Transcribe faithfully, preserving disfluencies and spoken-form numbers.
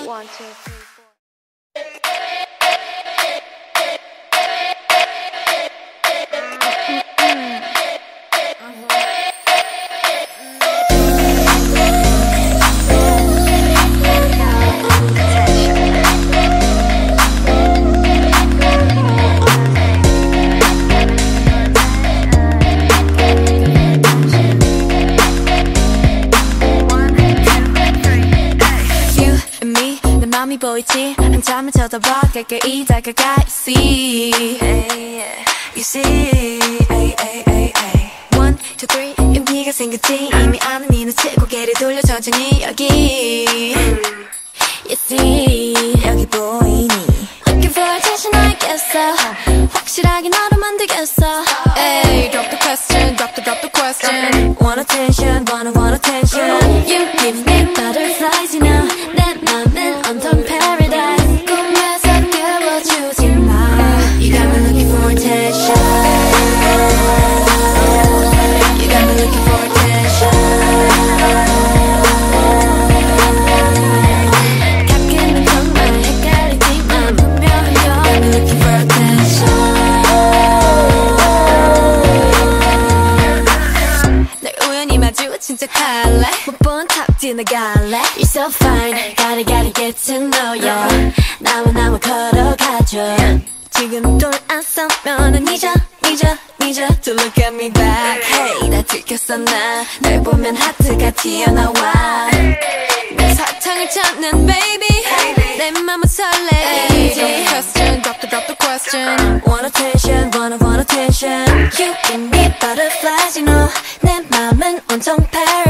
One, two, three, four. 마음이 보이지 한참을 쳐다봐 가까이 다가가 You see You see One, two, three 용기가 생겼지 이미 아는 이 눈치 고개를 돌려 천천히 여기 You see 여기 보이니 Looking for attention 알겠어 확실하게 너를 만들겠어 Hey, drop the question, drop the, drop the question Want attention, wanna want attention You give me butterflies, you know 내 맘은 온통 paradise 꿈에서 깨워주지 마 You got me looking for attention You got me looking for attention 가끔은 정말 헷갈리지만 분명한 건 You got me looking for attention 널 우연히 마주친 척할래 못 본 탑 지나갈래 You're so fine Gotta gotta get to know ya 나와 나와 걸어가줘 지금 돌아서면은 잊어 잊어 잊어 To look at me back Hey 다 들켰어 나 널 보면 하트가 튀어나와 내 사탕을 찾는 baby 내 맘은 설레 Drop the question drop the drop the question Want attention wanna want attention You give me butterflies you know 내 맘은 온통 paradise